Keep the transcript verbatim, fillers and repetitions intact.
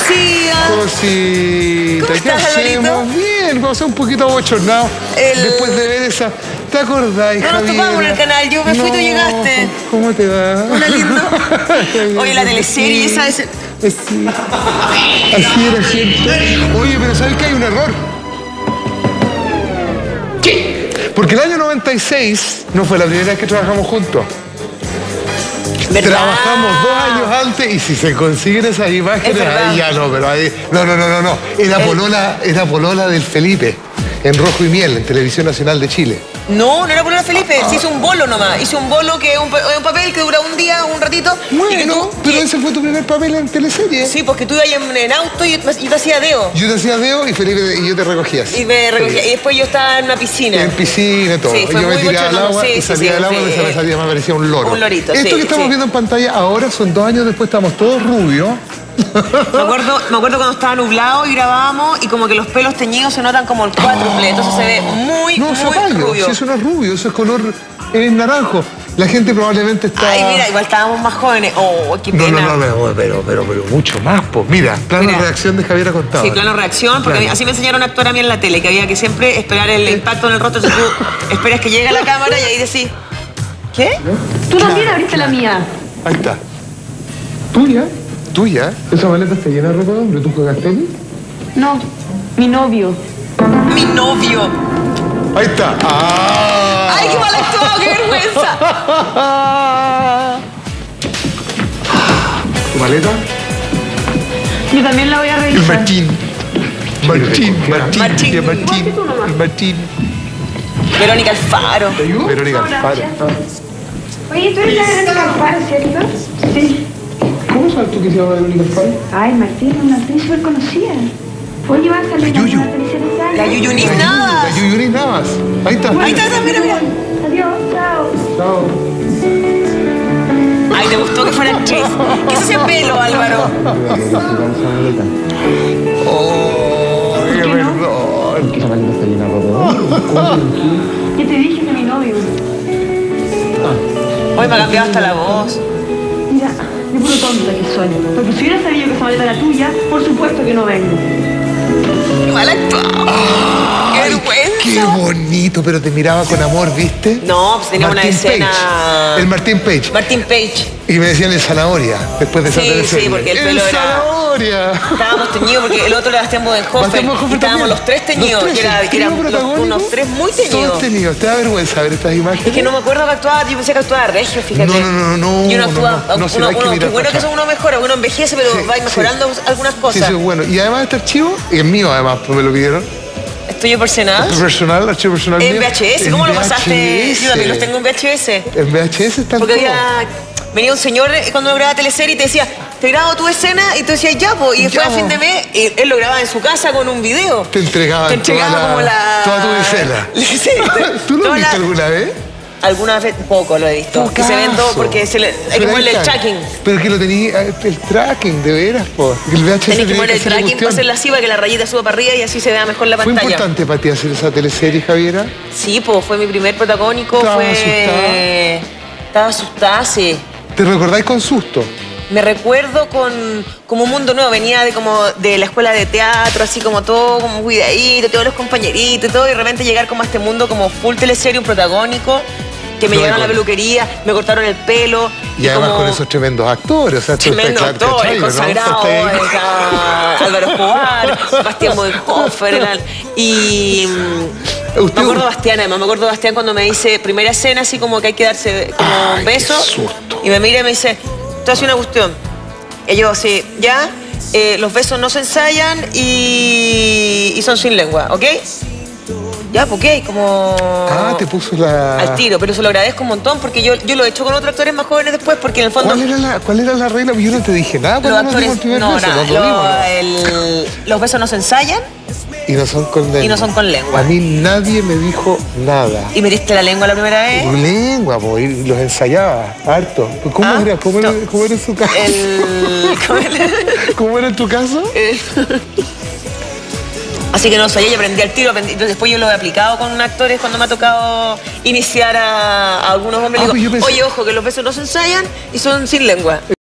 Lucía. Cosita. ¿Cómo ¿Qué estás, hacemos? Alvarito? Bien, vamos a ser un poquito abochornados. El- Después de ver esa... ¿Te acordáis, No nos Javiera? topamos en el canal, yo me fui, tú llegaste. ¿Cómo te va? Hola, lindo. Oye, la teleserie esa es... Es- sí. Así era siempre. Oye, pero ¿sabes que hay un error? ¿Qué? Porque el año noventa y seis no fue la primera vez que trabajamos juntos. ¿Verdad? Trabajamos dos años antes y si se consiguen esas imágenes, Es verdad. ahí ya no, pero ahí... No, no, no, no, no. Era El- polola, era polola del Felipe, en Rojo y Miel, en Televisión Nacional de Chile. No, no era por Felipe, se hizo un bolo nomás. Hice un bolo que es un, pa- es un papel que dura un día, un ratito. y que Bueno, tú- pero que- ese fue tu primer papel en teleserie. Sí, porque tú ibas en, en auto y yo, te- yo te hacía deo. Yo te hacía dedo y Felipe y yo te recogía. Y me recogía. Y después yo estaba en una piscina. En piscina y todo. Sí, fue yo me muy tiraba al bochornoso, agua sí, y sí, salía sí, del agua sí, y se me eh, salía, me parecía un loro. un lorito, Esto sí, que estamos sí. viendo en pantalla ahora son dos años después, estamos todos rubios. Me acuerdo, me acuerdo cuando estaba nublado y grabábamos y como que los pelos teñidos se notan como el cuádruple, entonces se ve muy, No, muy zapallo. rubio. Si eso no es rubio, eso es color eh, naranjo. La gente probablemente está... Ay, mira, igual estábamos más jóvenes. Oh, qué No, pena. no, no, pero, pero, pero, pero mucho más, pues. Mira, plano Mira. de reacción de Javiera Contado. Sí, plano reacción, porque Plano. así me enseñaron a actuar a mí en la tele, que había que siempre esperar el impacto en el rostro. Entonces tú esperas que llegue a la cámara y ahí decís, ¿qué? Tú también abriste la mía. Ahí está. ¿Tuya? ¿Tuya? ¿Esa maleta está llena de ropa de hombre? ¿Tú juegas tenis? No, mi novio. Mi novio. Ahí está. ¡Ah! ¡Ay, qué mal actuado, qué vergüenza! ¿Tu maleta? Yo también la voy a El revisar. Martín. Martín, Martín, Martín. el Martín, Ponte tú nomás. el Martín. Verónica Alfaro. Verónica No, Alfaro. gracias. Ah. Oye, tú eres la Verónica Alfaro, ¿cierto? Sí. ¿Cómo sabes tú que se llama Verónica Alfaro? Ay, Martín, es una actriz súper conocida. Oye, vas a salir La Yuyu. a una teleserie esta La año? Yuyunis La Navas. Yuyunis Navas. Ahí está. Ahí está, está, mira, mira. Adiós, chao. Chao. Ay, ¿te gustó que fuera actriz? ¿Qué es ese pelo, Álvaro? Oh, qué qué no? perdón. ¿Qué maleta está llena de ropa? Ya te dije que mi novio. Hoy me ha cambiado hasta la voz. Mira, de puro tonta que soy. Porque si hubiera sabido que esa maleta era tuya, por supuesto que no vengo. Qué mal actuado. ¡Qué Ay, qué vergüenza! bonito, pero te miraba con amor, ¿viste? No, pues tenía una Martín escena... Page. El Martín Page. Martín Page. Y me decían el zanahoria, después de esa Sí, teleserie. sí, porque el pelo era- zanahoria! Estábamos teñidos porque el otro era Bastián Bodenhofer. Bastián Bodenhofer Y estábamos también. los tres teñidos. Los tres, y era, el y trío éramos los- protagónico, unos tres muy teñidos. Todos teñidos. ¿Te da vergüenza ver estas imágenes? Es que no me acuerdo que actuaba, yo pensé que actuaba regio, fíjate. No, no, no, no, Y uno no, actúa, no, no, sí, uno, hay que uno, mirar qué bueno para que eso atrás. uno mejora, uno envejece, pero Sí, va mejorando algunas Sí, cosas. sí, bueno. Y además este archivo, y es mío además, pues me lo pidieron. ¿Es tuyo personal? Personal, archivo personal En mío. V H S, En ¿cómo lo V H S. pasaste? Yo también los tengo en V H S. En V H S están Porque todos. había, venía un señor eh, cuando grababa teleserie y te decía, te grabo tu escena, y tú decías, ya, po. Y después Ya, a fin po. de mes, y él lo grababa en su casa con un video. Te entregaban Te entregaba toda la- como la... toda tu escena. Sí, ¿Tú lo toda viste la- alguna vez? Alguna vez, poco lo he visto. Que se ven todo porque se le, hay que Pero ponerle ahí el está. tracking. Pero que lo tenía, el tracking, de veras, po. El V H S Tenés que tenía poner el hacer la tracking para cuestión. hacer la ciba, que la rayita suba para arriba y así se vea mejor la ¿Fue pantalla. importante para ti hacer esa teleserie, Javiera? Sí, pues fue mi primer protagónico. ¿Estabas fue... Estaba asustada, sí. ¿Te recordáis con susto? Me recuerdo con como un mundo nuevo. Venía de como de la escuela de teatro, así como todo, como cuidadito, todos los compañeritos y todo. Y de repente llegar como a este mundo como full teleserie, un protagónico. Que me Lo llevaron a la recuerdo. peluquería, me cortaron el pelo. Y, además como... con esos tremendos actores. O sea, tú Tremendo estás claro, actor, ¿cachai, el no? consagrado, Estás ahí. está Álvaro Escobar, Bastián Bodenhofer, eran- y mm, Usted- me acuerdo de Bastián, además, me acuerdo de Bastián cuando me dice, primera escena, así como que hay que darse como Ay, un beso, qué susto. y me mira y me dice, tú haces una cuestión, y yo así, ya, eh, los besos no se ensayan y, y son sin lengua, ¿ok? Ya, pues, ok, como... Ah, te puso la... Al tiro, pero se lo agradezco un montón porque yo, yo lo he hecho con otros actores más jóvenes después porque en el fondo... ¿Cuál era, la, ¿Cuál era la regla? Yo no te dije nada Los cuando nos dimos actores, el primer no, beso. nada, Nos lo dimos, lo- ¿no? el- los besos no se ensayan Y no son con lengua. y no son con lengua. A mí nadie me dijo nada. ¿Y metiste la lengua la primera vez? Lengua, po, y los ensayaba harto. ¿Cómo Ah, era? ¿Cómo era, no. cómo era en su caso? El... ¿cómo era? ¿Cómo era en tu caso? El- Así que no ensayé y aprendí al tiro. Aprendí. Entonces después yo lo he aplicado con actores cuando me ha tocado iniciar a, a algunos hombres. Ah, Digo, pues yo pensé- oye, ojo, que los besos no se ensayan y son sin lengua.